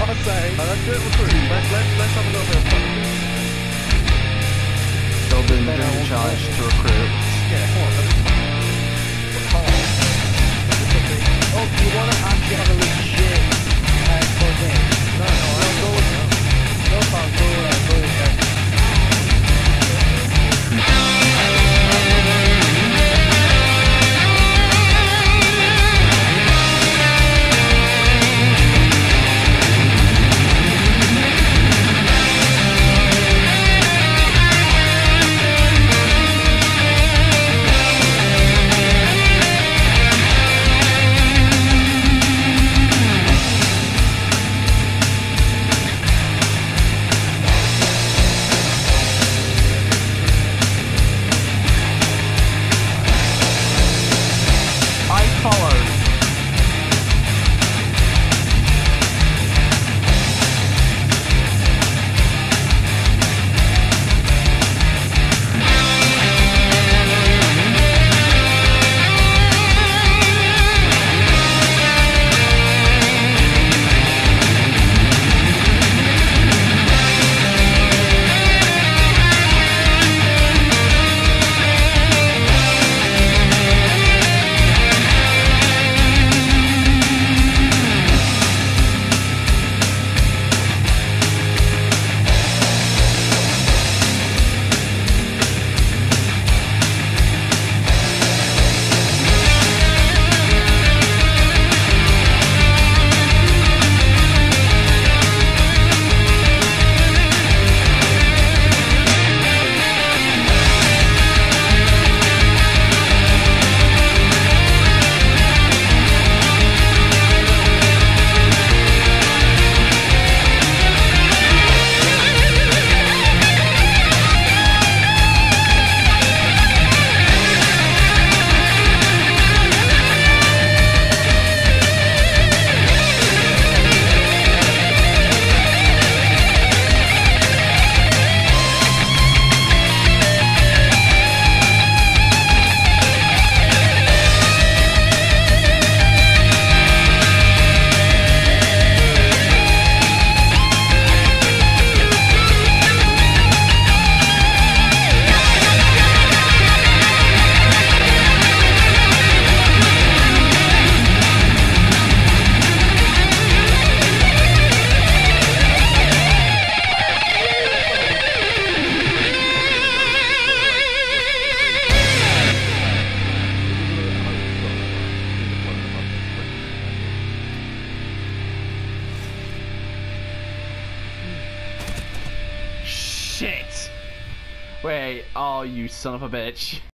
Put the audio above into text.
gotta say. Let's do it recruit. Let's have a little bit of fun. Still doing the dream challenge to recruit. Yeah, come on. Oh, you wanna actually have a legit full game? No, I'll go with you. No, I'll go with you. Shit! Wait, oh, you son of a bitch.